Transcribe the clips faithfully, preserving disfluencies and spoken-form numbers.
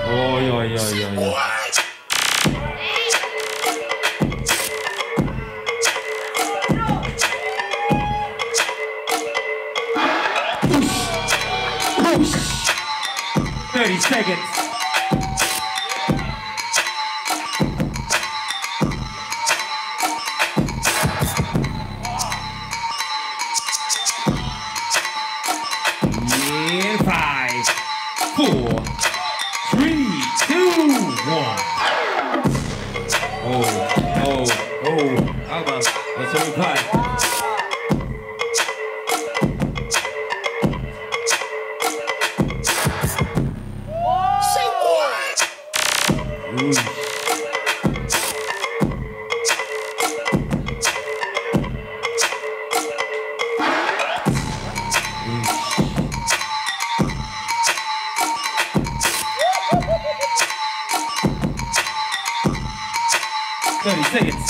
Oh, yeah, yeah, yeah, yeah. thirty seconds. In five, four, three, two, one. Oh, oh, oh. Aqmal, what's your reply? thirty seconds.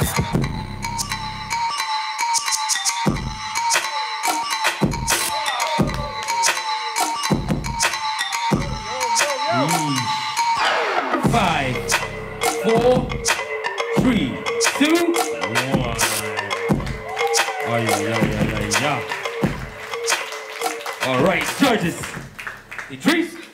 Mm. Five, four, three, two, one. Oh, yeah, yeah, yeah, yeah, yeah. All right, judges. Idris.